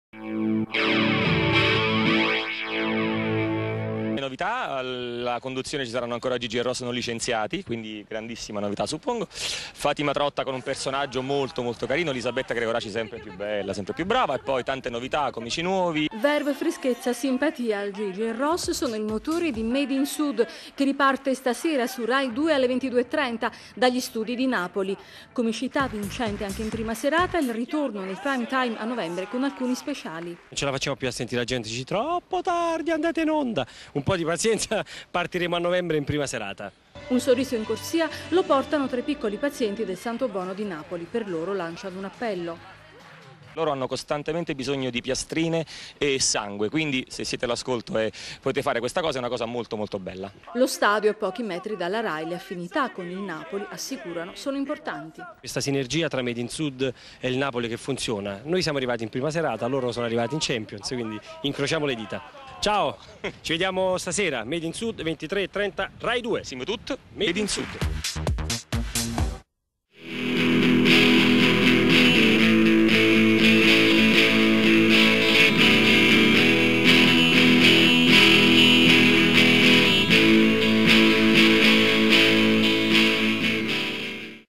Novità, alla conduzione ci saranno ancora Gigi e Ross non licenziati, quindi grandissima novità suppongo. Fatima Trotta con un personaggio molto carino, Elisabetta Gregoraci sempre più bella, sempre più brava, e poi tante novità, comici nuovi. Verve, freschezza, simpatia. Gigi e Ross sono il motore di Made in Sud, che riparte stasera su Rai 2 alle 22:30 dagli studi di Napoli. Comicità vincente anche in prima serata, il ritorno nel prime time a novembre con alcuni speciali. Non ce la facciamo più a sentire la gente, dice troppo tardi, andate in onda. Un po' di pazienza, partiremo a novembre in prima serata. Un sorriso in corsia lo portano tra i piccoli pazienti del Santo Buono di Napoli. Per loro lanciano un appello. Loro hanno costantemente bisogno di piastrine e sangue, quindi se siete all'ascolto e potete fare questa cosa è una cosa molto bella. Lo stadio a pochi metri dalla Rai, le affinità con il Napoli, assicurano, sono importanti. Questa sinergia tra Made in Sud e il Napoli che funziona. Noi siamo arrivati in prima serata, loro sono arrivati in Champions, quindi incrociamo le dita. Ciao, ci vediamo stasera, Made in Sud 23:30 Rai 2. Siamo tutti Made in Sud.